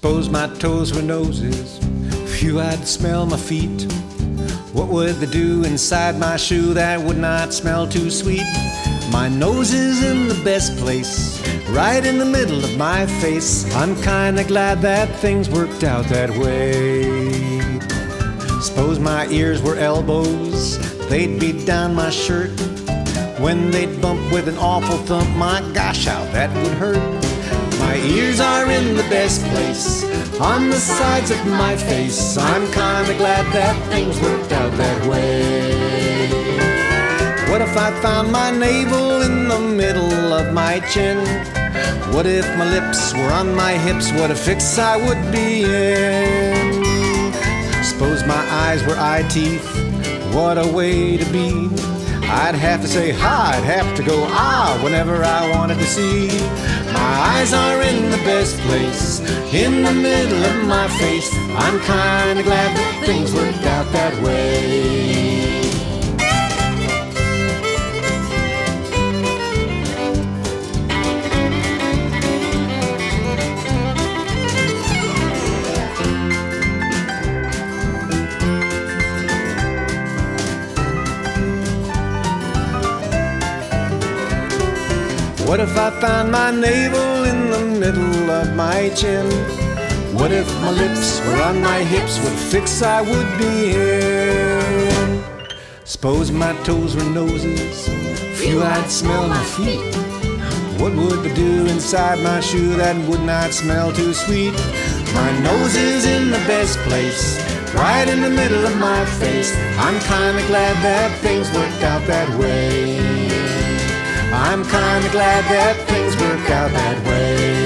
Suppose my toes were noses, phew, I'd smell my feet. What would they do inside my shoe that would not smell too sweet? My nose is in the best place, right in the middle of my face. I'm kinda glad that things worked out that way. Suppose my ears were elbows, they'd be down my shirt. When they'd bump with an awful thump, my gosh, how that would hurt. My ears are in the best place, on the sides of my face. I'm kinda glad that things worked out that way. What if I found my navel in the middle of my chin? What if my lips were on my hips? What a fix I would be in. Suppose my eyes were eye teeth, what a way to be. I'd have to say hi, I'd have to go ah whenever I wanted to see. My eyes are in the best place, in the middle of my face. I'm kinda glad that things worked out that way. What if I found my navel in the middle of my chin? What if my lips were on my hips? What fix I would be in. Suppose my toes were noses, phew, I'd smell my feet. What would they do inside my shoe that would not smell too sweet? My nose is in the best place, right in the middle of my face. I'm kinda glad that things worked out that way. I'm kinda glad that things work out that way.